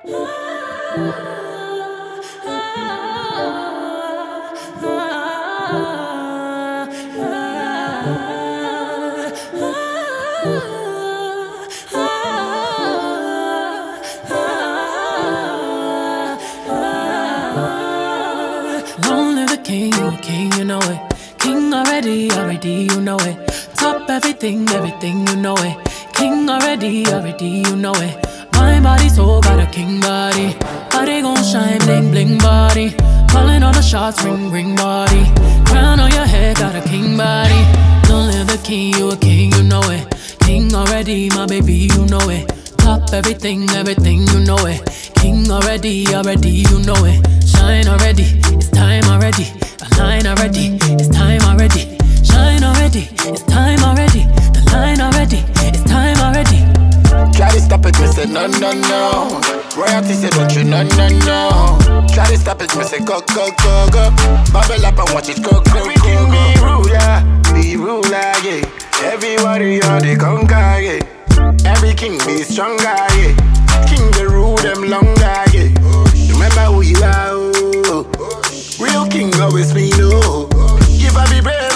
Long live the king, you a king, you know it. King already, you know it. Top everything, you know it. King already, you know it. My body, soul, got a king body. Body gon' shine, bling, bling body. Calling all the shots, ring, ring body. Crown on your head, got a king body. Long live the king, you a king, you know it. King already, my baby, you know it. Top everything, you know it. King already, you know it. Shine already, it's time already. The line already, it's time already. Shine already, it's time already. The line already, it's time already. Try to stop it, me say no, no, no. Royalty say don't you, no, no, no. Try to stop it, me say go, go, go, go. Bubble up and watch it go, go, go, go. Be ruler, yeah. Everybody on the conquer, yeah. Every king be stronger, yeah. King the rule them longer, yeah. Remember who you are, oh. Real king always be no. Give up be brave,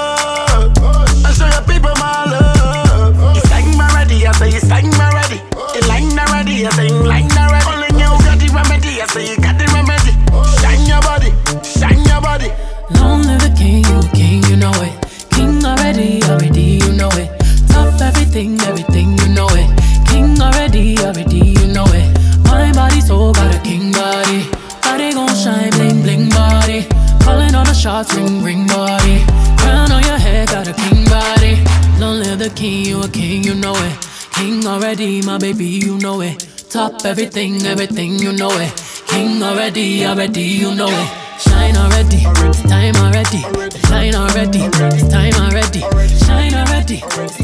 oh. And show your people my love. It's like my ready, I say it's like my ready. It's like my ready, I say it's like my ready. Only you got the remedy, I say you got the remedy. Shine your body, shine your body. Long live the king, you know it. King already, you know it. Top everything, you know it. King already, you know it. My body, soul, got a king body. Body gon' shine, bling, bling body. Calling all the shots, ring, ring body. Crown on your head, got a king body. Long live the king, you know it. King already, my baby, you know it. Top everything, you know it. King already, you know it. Shine already, it's time already. Shine already, it's time already. Shine already, it's